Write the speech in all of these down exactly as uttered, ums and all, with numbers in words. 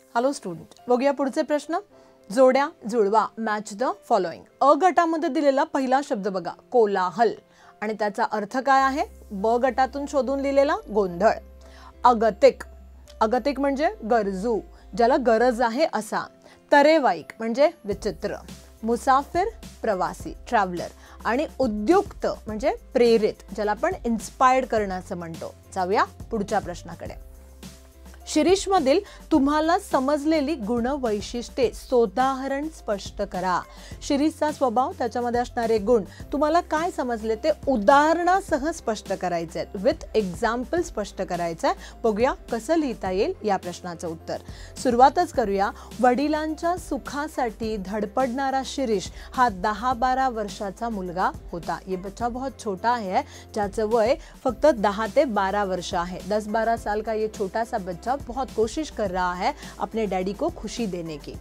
Hello student, बघूया पुढचे प्रश्न. जोड्या जुळवा, मॅच द फॉलोइंग. अ गटामध्ये दिलेला पहिला शब्द बघा, कोलाहल, आणि त्याचा अर्थ काय आहे? ब गटातून शोधून लिहिलेला गोंधळ. अगतिक, अगतिक म्हणजे गरजू, ज्याला गरज आहे असा. तरेवाईक म्हणजे विचित्र. मुसाफिर प्रवासी, ट्रॅव्हलर. आणि उद्युक्त म्हणजे प्रेरित, ज्याला आपण इन्स्पायर्ड करण्याचं म्हणतो. जाऊया पुढच्या प्रश्नाकडे. शिरीषमधील तुम्हाला समजलेली गुण वैशिष्ट्ये सोदाहरण स्पष्ट करा. शिरीषचा स्वभाव, त्याच्यामध्ये असणारे गुण तुम्हाला काय समजले ते उदाहरणासह स्पष्ट करायचे आहेत. विथ एक्झाम्पल स्पष्ट करायचं आहे. बघूया कसं लिहिता येईल या प्रश्नाचं उत्तर. सुरुवातच करूया. वडिलांच्या सुखासाठी धडपडणारा शिरीष हा दहा बारा वर्षाचा मुलगा होता. ये बच्चा बहुत छोटा है, ज्याचं वय फक्त दहा ते बारा वर्ष आहे. दस बारह साल का ये छोटा सा बच्चा बहुत कोशिश कर रहा है अपने डैडी को खुशी देने की.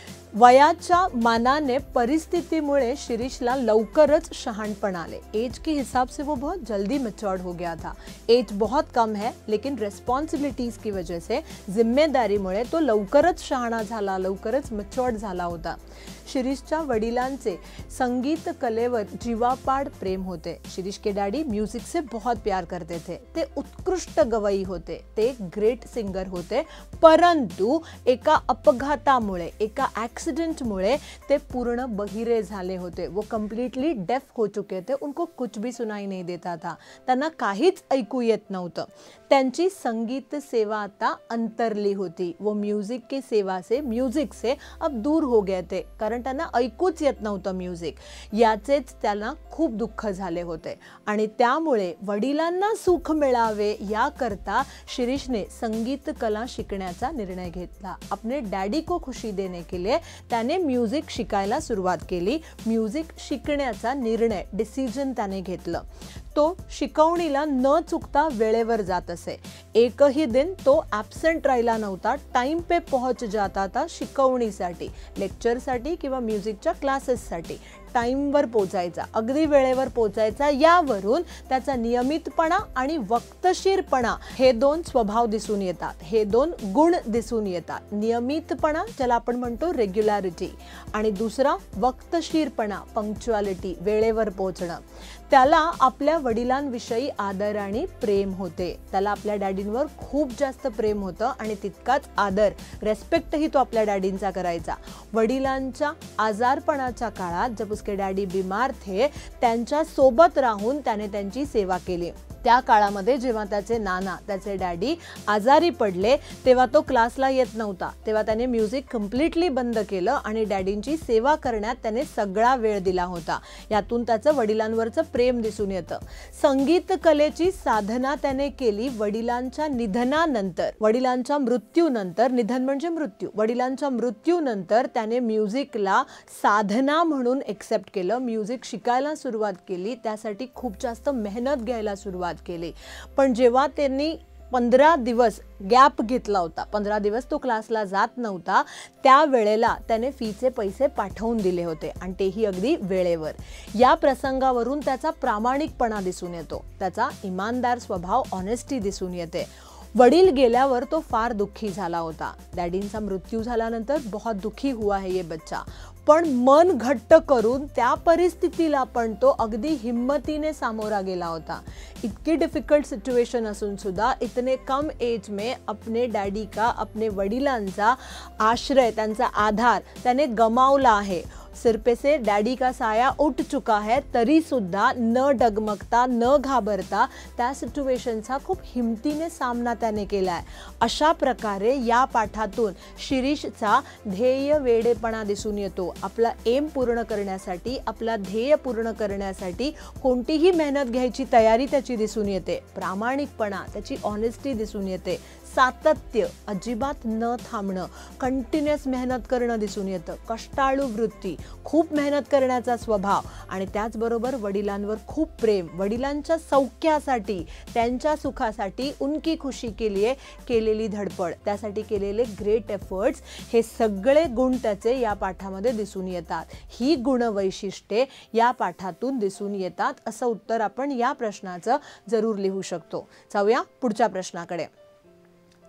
वयाच्या मानाने परिस्थितीमुळे शिरीषला लवकरच शहाणपण आले. एज के हिसाब से वो बहुत जल्दी मैच्योर्ड हो गया था. एज बहुत कम है, लेकिन रिस्पॉन्सिबिलिटीज की वजह से, जिम्मेदारीमुळे तो लवकरच शहाणा झाला, लवकरच मैच्योर्ड झाला होता. शिरीषच्या वडिलांचे संगीत कलेवर जीवापाड प्रेम होते. शिरीष के डैडी म्यूजिक से बहुत प्यार करते थे. ते उत्कृष्ट गवई होते, ते ग्रेट सिंगर होते. परंतु एका अपघातामुळे, एका एक्सीडेंटमुळे ते पूर्ण बहिरे झाले होते. वो कंप्लीटली डेफ हो चुके थे. उनको कुछ भी सुनाई नहीं देता था. त्यांना काहीच ऐकू येत नव्हतं. त्यांची संगीत सेवा आता अंतरली होती. वो म्यूजिक की सेवा से, म्यूजिक से अब दूर हो गए थे, कारण त्यांना ऐकूच येत नव्हतं म्युझिक. याचेच त्यांना खूप दुःख झाले होते. आणि त्यामुळे वडिलांना सुख मिळावे याकरता शिरीषने संगीत कला शिकण्याचा निर्णय घेतला. अपने डॅडी को खुशी देने के लिए त्याने म्युझिक शिकायला सुरुवात केली. म्युझिक शिकण्याचा निर्णय, डिसिजन त्याने घेतलं. तो शिकवणीला न चुकता वेळेवर जात असे. एकही दिन तो ॲब्सेंट राहिला नव्हता. टाइम पे पहुंच जाता था शिकवणीसाठी, लेक्चरसाठी किंवा म्युझिकच्या क्लासेससाठी. टाईमवर पोचायचा, अगदी वेळेवर पोचायचा. यावरून त्याचा नियमितपणा आणि वक्तशीरपणा हे दोन स्वभाव दिसून येतात, हे दोन गुण दिसून येतात. नियमितपणा, ज्याला आपण म्हणतो रेग्युलॅरिटी, आणि दुसरा वक्तशीरपणा, पंक्च्युअलिटी, वेळेवर पोहोचणं. त्याला आपल्या वडिलांविषयी आदर आणि प्रेम होते. त्याला आपल्या डॅडींवर खूप जास्त प्रेम होतं आणि तितकाच आदर, रेस्पेक्टही तो आपल्या डॅडींचा करायचा. वडिलांच्या आजारपणाच्या काळात, जब उसके डॅडी बीमार थे, त्यांच्या सोबत राहून त्याने त्यांची सेवा केली. त्या काळामध्ये जेव्हा त्याचे नाना, त्याचे डॅडी आजारी पडले, तेव्हा तो क्लासला येत नव्हता. तेव्हा त्याने म्युझिक कम्प्लिटली बंद केलं आणि डॅडींची सेवा करण्यात त्याने सगळा वेळ दिला होता. यातून त्याचं वडिलांवरचं प्रेम दिसून येतं. संगीत कलेची साधना त्याने केली वडिलांच्या निधनानंतर, वडिलांच्या मृत्यूनंतर. निधन म्हणजे मृत्यू. वडिलांच्या मृत्यूनंतर त्याने म्युझिकला साधना म्हणून एक्सेप्ट केलं. म्युझिक शिकायला सुरुवात केली. त्यासाठी खूप जास्त मेहनत घ्यायला सुरुवात केली. पण जेव्हा त्यांनी पंधरा दिवस गॅप घेतला होता, पंधरा दिवस तो क्लासला जात नव्हता, त्या वेळेला त्याने फीचे पैसे पाठवून दिले होते, आणि तेही अगदी वेळेवर. या प्रसंगावरून त्याचा प्रामाणिकपणा दिसून येतो, त्याचा इमानदार स्वभाव, ऑनेस्टी दिसून येते. वडील गेल्यावर तो फार दुःखी झाला होता. डॅडींचा मृत्यू झाल्यानंतर बहुत दुःखी हुआ है ये बच्चा. पण मन घट्ट करून त्या परिस्थितीला पण तो अगदी हिम्मतीने सामोरा गेला होता. इतकी डिफिकल्ट सिच्युएशन असून सुद्धा इतने कम एज में अपने डॅडी का, अपने वडिलांचा आश्रय, त्यांचा आधार त्याने गमावला आहे. सिर पे से डैडी का साया उठ चुका है, तरी सुद्धा न डगमगता, न घाबरता त्या सिच्युएशनचा खूप हिमतीने सामना त्याने केलाय. अशा प्रकारे या पाठातून शिरीषचा ध्येय वेडेपणा दिसून येतो. आपला एम पूर्ण करण्यासाठी, आपला ध्येय पूर्ण करण्यासाठी कोणतीही मेहनत घ्यायची तयारी त्याची दिसून येते. प्रामाणिकपणा, त्याची ऑनेस्टी दिसून येते. सातत्य, अजिबात न थांबणं, कंटिन्युअस मेहनत करणं दिसून येतं. कष्टाळू वृत्ती, खूप मेहनत करण्याचा स्वभाव, आणि त्याचबरोबर वडिलांवर खूप प्रेम, वडिलांच्या सौख्यासाठी, त्यांच्या सुखासाठी, उनकी खुशी के लिए केलेली धडपड, त्यासाठी केलेले ग्रेट एफर्ट्स, हे सगळे गुण त्याचे या पाठामध्ये दिसून येतात. ही गुणवैशिष्ट्ये या पाठातून दिसून येतात, असं उत्तर आपण या प्रश्नाचं जरूर लिहू शकतो. जाऊया पुढच्या प्रश्नाकडे.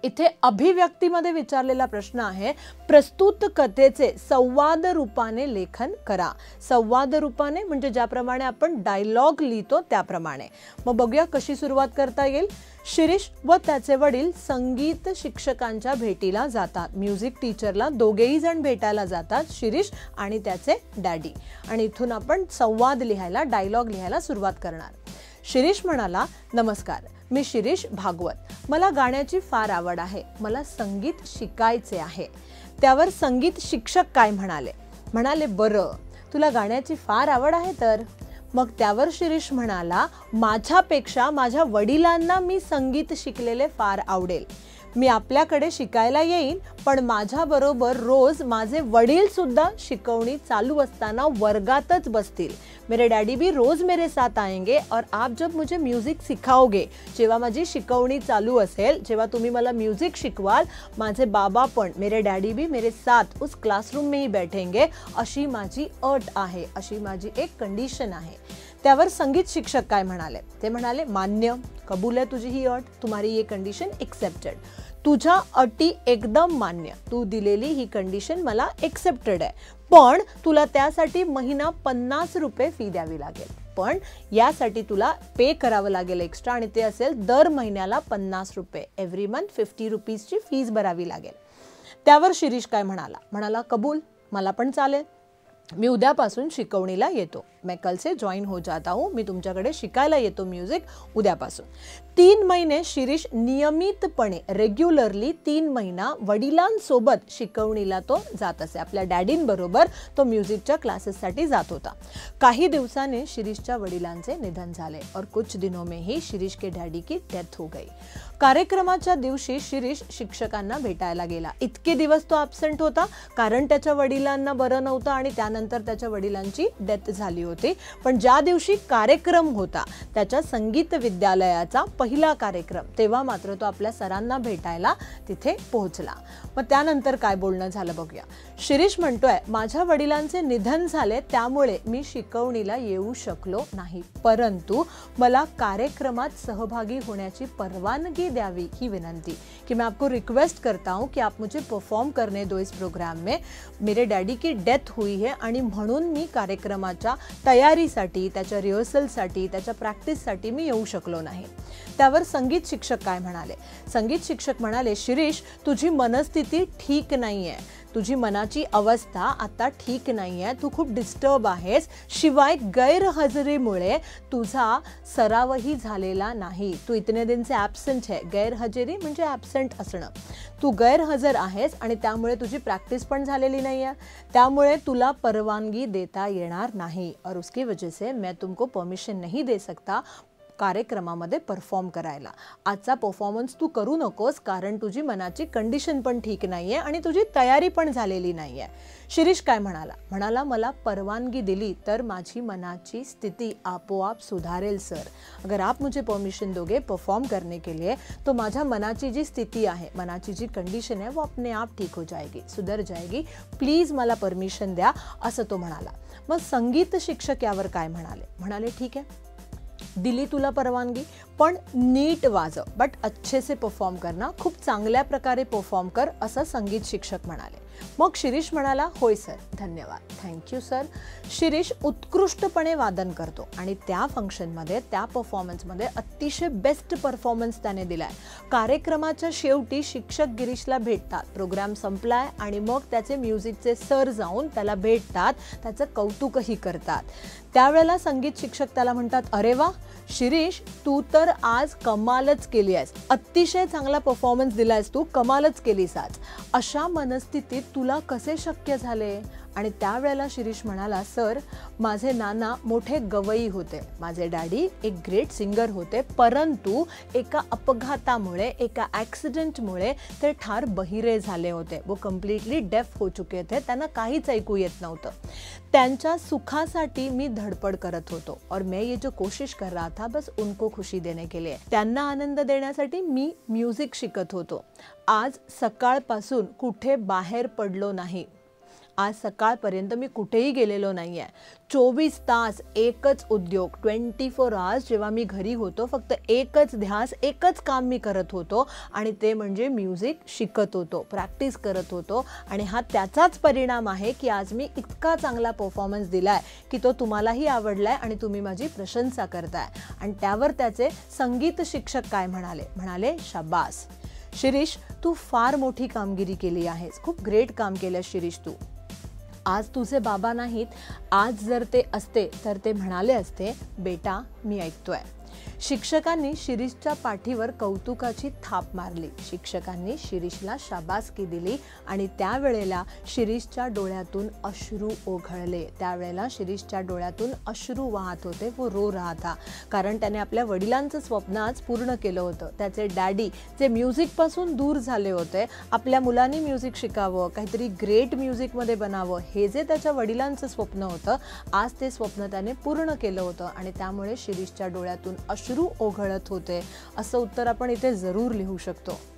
इथे अभिव्यक्तीमध्ये विचारलेला प्रश्न आहे, प्रस्तुत कथेचे संवाद रूपाने लेखन करा. संवाद रूपाने म्हणजे ज्याप्रमाणे आपण डायलॉग लिहितो त्याप्रमाणे. मग बघूया कशी सुरुवात करता येईल. शिरीष व त्याचे वडील संगीत शिक्षकांच्या भेटीला जातात. म्युझिक टीचरला दोघेही जण भेटायला जातात, शिरीष आणि त्याचे डॅडी. आणि इथून आपण संवाद लिहायला, डायलॉग लिहायला सुरुवात करणार. शिरीष म्हणाला, नमस्कार, मी शिरीष भागवत. मला गाण्याची फार आवड आहे. मला संगीत शिकायचे आहे. त्यावर संगीत शिक्षक काय म्हणाले? म्हणाले, बरं, तुला गाण्याची फार आवड आहे तर? मग त्यावर शिरीष म्हणाला, माझ्यापेक्षा माझ्या वडिलांना मी संगीत शिकलेले फार आवडेल. मी आपल्याकडे शिकायला येईन, पण माझ्याबरोबर रोज माझे वडील सुद्धा शिकवणी चालू असताना वर्गातच बसतील. मेरे डैडी भी रोज मेरे साथ आएंगे और आप जब मुझे म्यूजिक सिखाओगे, जेव्हा माझी शिकवणी चालू असेल, जेव्हा तुम्ही मला म्यूजिक शिकवाल, माझे बाबा पण, मेरे डैडी भी मेरे साथ उस क्लासरूम में ही बैठेंगे, अशी माझी अट आहे, अशी माझी एक कंडिशन आहे. त्यावर संगीत शिक्षक काय म्हणाले? ते म्हणाले, मान्य, कबूल आहे तुझी ही अट, तुम्हारी ये कंडिशन एक्सेप्टेड. तुझ्या अटी एकदम मान्य, तू दिलेली ही कंडिशन मला एक्सेप्टेड आहे, पण तुला त्यासाठी महिना पन्नास रुपये फी द्यावी लागेल. पण यासाठी तुला पे करावं लागेल एक्स्ट्रा, आणि ते असेल दर महिन्याला पन्नास रुपये, एव्हरी मंथ फिफ्टी रुपीजची फीज भरावी लागेल. त्यावर शिरीष काय म्हणाला? म्हणाला, कबूल, मला पण चालेल, मी उद्यापासून शिकवणीला येतो. मैं कल से जॉइन हो जाता हूँ. मी तुमच्याकडे शिकायला येतो म्युझिक उद्यापासून. तीन महिने शिरीष नियमितपणे, रेग्युलरली तीन महिना वडिलांसोबत शिकवणीला तो जात असे. आपल्या डॅडींबरोबर तो म्युझिकच्या क्लासेससाठी जात होता. काही दिवसाने शिरीषच्या वडिलांचे निधन झाले और कुछ दिनों में ही शिरीष के डॅडी की डेथ हो गई. कार्यक्रमाच्या दिवशी शिरीष शिक्षकांना भेटायला गेला. इतके दिवस तो ॲब्सेंट होता कारण त्याच्या वडिलांना बरं नव्हतं आणि त्यानंतर त्याच्या वडिलांची डेथ झाली होती. पण ज्या दिवशी कार्यक्रम होता, त्याच्या संगीत विद्यालयाचा पहिला कार्यक्रम, तेव्हा मात्र तो आपल्या सरांना भेटायला तिथे पोहोचला. मग त्यानंतर काय बोलणं झालं बघूया. शिरीष म्हणतोय, माझ्या वडिलांचे निधन झाले, त्यामुळे मी शिकवणीला येऊ शकलो नाही, परंतु मला कार्यक्रमात सहभागी होण्याची परवानगी द्यावी ही विनंती, कि मैं आपको रिक्वेस्ट करता हूँ कि आप मुझे परफॉर्म करने दो इस प्रोग्राम में. मेरे डैडी की डेथ हुई है आणि म्हणून मी कार्यक्रमाच्या तयारीसाठी, त्याच्या रिहर्सलसाठी, त्याच्या प्रॅक्टिससाठी मी येऊ शकलो नाही. त्यावर संगीत शिक्षक काय म्हणाले? संगीत शिक्षक म्हणाले, शिरीष, तुझी मनस्थिती ठीक नाहीये, तुझी मनाची अवस्था आता ठीक नाहीये, तू खूप डिस्टर्ब आहेस. शिवाय गैरहजेरीमुळे तुझा सरावही झालेला नाही. तू इतने दिन से ॲब्सेंट है. गैरहजेरी म्हणजे ॲब्सेंट असणं. तू गैरहजर आहेस आणि त्यामुळे तुझी प्रॅक्टिस पण झालेली नाहीये. त्यामुळे तुला परवानगी देता येणार नाही. और उसकी वजह से मैं तुमको परमिशन नहीं दे सकता कार्यक्रमामध्ये परफॉर्म करायला. आजचा परफॉर्मन्स तू करू नकोस, कारण तुझी मनाची कंडिशन पण ठीक नाहीये आणि तुझी तयारी पण झालेली नाहीये. शिरीष काय म्हणाला? म्हणाला, मला परवानगी दिली तर माझी मनाची स्थिती आपोआप सुधारेल सर. अगर आप मुझे परमिशन दोगे परफॉर्म करने के लिए, तो माझ्या मनाची जी स्थिती आहे, मनाची जी कंडिशन आहे, वो अपने आप ठीक हो जाएगी, सुधर जाएगी. प्लीज मला परमिशन द्या, असं तो म्हणाला. मग संगीत शिक्षक यावर काय म्हणाले? म्हणाले, ठीक आहे, दिली तुला परवानगी, पण नीट वाजव, बट अच्छे से परफॉर्म करना, खूप चांगल्या प्रकारे परफॉर्म कर, असं संगीत शिक्षक म्हणाले. मग शिरीष म्हणाला, होय सर, धन्यवाद, थँक्यू सर. शिरीष उत्कृष्टपणे वादन करतो आणि त्या फंक्शनमध्ये, त्या परफॉर्मन्समध्ये अतिशय बेस्ट परफॉर्मन्स त्याने दिलाय. कार्यक्रमाच्या शेवटी शिक्षक गिरीशला भेटतात. प्रोग्राम संपलाय आणि मग त्याचे म्युझिकचे सर जाऊन त्याला भेटतात, त्याचं कौतुकही करतात. त्यावेळेला संगीत शिक्षक त्याला म्हणतात, अरे वा शिरीष, तू तर आज कमालच केली आहेस, अतिशय चांगला परफॉर्मन्स दिलायस तू, कमालच केलीस आज. अशा मनस्थितीत तुला कसे शक्य झाले? आणि त्यावेळेला शिरीष म्हणाला, सर, माझे नाना मोठे गवई होते, माझे डॅडी एक ग्रेट सिंगर होते, परंतु एका अपघातामुळे, एका ॲक्सिडेंटमुळे ते ठार बहिरे झाले होते. वो कम्प्लीटली डेफ हो चुके थे, त्यांना काहीच ऐकू येत नव्हतं. त्यांच्या सुखासाठी मी धडपड करत होतो और मैं ये जो कोशिश कर रहा था बस उनको खुशी देने के लिए. त्यांना आनंद देण्यासाठी मी म्युझिक शिकत होतो. आज सकाळपासून कुठे बाहेर पडलो नाही. आज सकाळपर्यंत मी कुठेही गेलेलो नाही आहे. चोवीस तास एकच उद्योग, ट्वेंटी फोर आवर्स जेव्हा मी घरी होतो फक्त एकच ध्यास, एकच काम मी करत होतो आणि ते म्हणजे म्युझिक शिकत होतो, प्रॅक्टिस करत होतो. आणि हा त्याचाच परिणाम आहे की आज मी इतका चांगला परफॉर्मन्स दिलाय की तो तुम्हालाही आवडलाय आणि तुम्ही माझी प्रशंसा करताय. आणि त्यावर त्याचे संगीत शिक्षक काय म्हणाले, म्हणाले शाबास शिरीष, तू फार मोठी कामगिरी केली आहेस, खूप ग्रेट काम केलंस शिरीष तू. आज तुझे बाबा नाहीत, आज जर ते असते तर ते म्हणाले असते, बेटा मी ऐकतोय. शिक्षकांनी शिरीषच्या पाठीवर कौतुकाची थाप मारली. शिक्षकांनी शिरीषला शाबासकी दिली आणि त्यावेळेला शिरीषच्या डोळ्यातून अश्रू ओघळले. त्यावेळेला शिरीषच्या डोळ्यातून अश्रू वाहत होते, वो रो रहा था. कारण त्याने आपल्या वडिलांचं स्वप्न आज पूर्ण केलं होतं. त्याचे डॅडी जे म्युझिकपासून दूर झाले होते, आपल्या मुलांनी म्युझिक शिकावं, काहीतरी ग्रेट म्युझिकमध्ये बनावं, हे जे त्याच्या वडिलांचं स्वप्न होतं, आज ते स्वप्न त्याने पूर्ण केलं होतं आणि त्यामुळे शिरीषच्या डोळ्यातून अश्रू ओघळत होते. असं उत्तर आपण इथे जरूर लिहू शकतो.